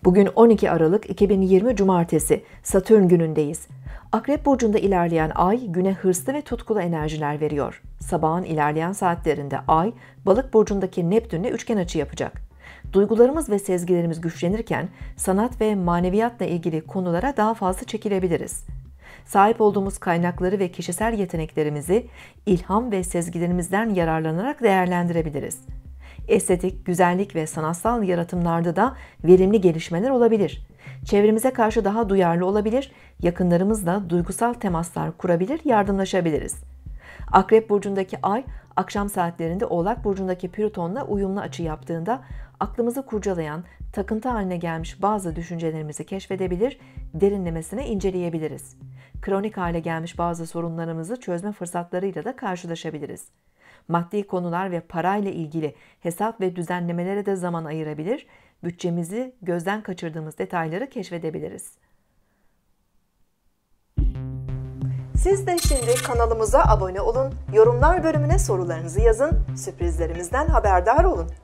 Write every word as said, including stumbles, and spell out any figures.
Bugün on iki Aralık iki bin yirmi Cumartesi, Satürn günündeyiz. Akrep burcunda ilerleyen ay güne hırslı ve tutkulu enerjiler veriyor. Sabahın ilerleyen saatlerinde ay, Balık burcundaki Neptün'le üçgen açı yapacak. Duygularımız ve sezgilerimiz güçlenirken sanat ve maneviyatla ilgili konulara daha fazla çekilebiliriz. Sahip olduğumuz kaynakları ve kişisel yeteneklerimizi ilham ve sezgilerimizden yararlanarak değerlendirebiliriz. Estetik, güzellik ve sanatsal yaratımlarda da verimli gelişmeler olabilir. Çevremize karşı daha duyarlı olabilir, yakınlarımızla duygusal temaslar kurabilir, yardımlaşabiliriz. Akrep burcundaki ay, akşam saatlerinde Oğlak burcundaki Plüton'la uyumlu açı yaptığında aklımızı kurcalayan, takıntı haline gelmiş bazı düşüncelerimizi keşfedebilir, derinlemesine inceleyebiliriz. Kronik hale gelmiş bazı sorunlarımızı çözme fırsatlarıyla da karşılaşabiliriz. Maddi konular ve parayla ilgili hesap ve düzenlemelere de zaman ayırabilir, bütçemizi gözden kaçırdığımız detayları keşfedebiliriz. Siz de şimdi kanalımıza abone olun, yorumlar bölümüne sorularınızı yazın, sürprizlerimizden haberdar olun.